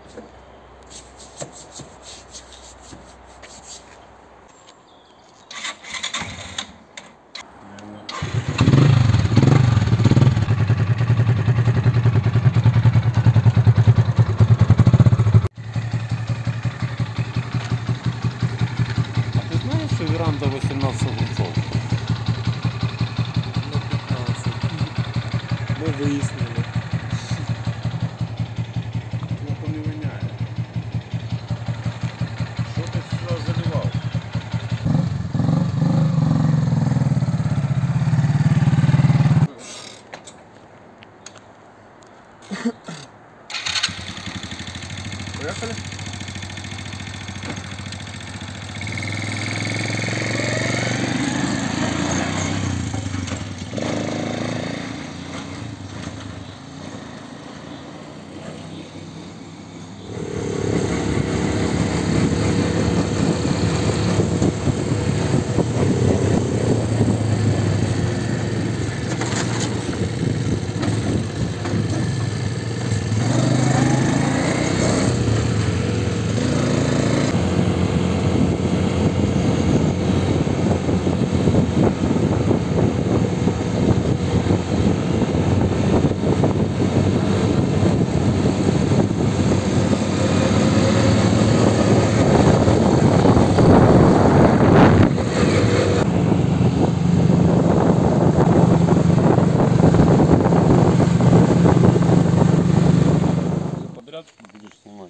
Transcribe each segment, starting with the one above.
Веранда 18 огурцов. На 15. Мы выяснили. Плохо не воняет. Что ты сюда заливал? Поехали? Будешь снимать.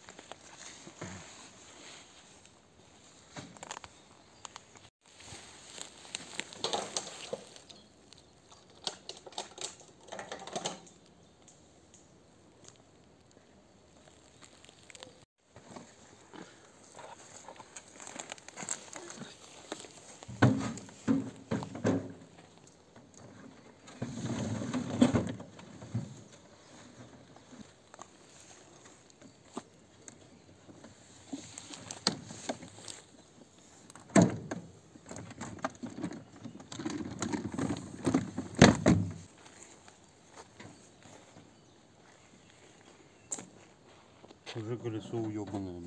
Уже колесо уебанное.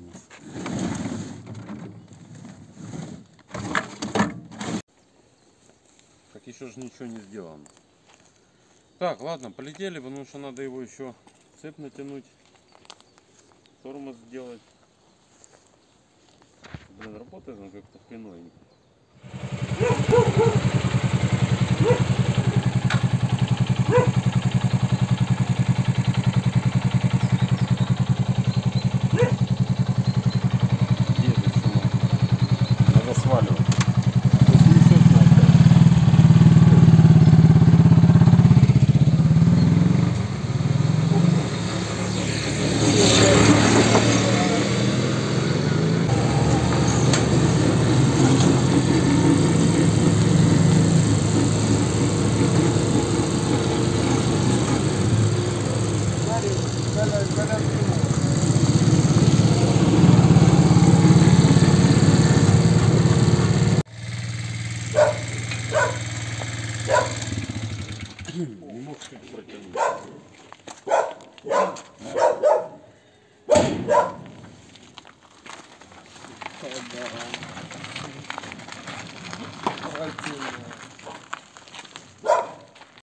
Так еще же ничего не сделано. Так, ладно, полетели, потому что надо его еще цепь натянуть, тормоз сделать. Блин, работает он как-то хреновенько. Не мог чуть протянуть.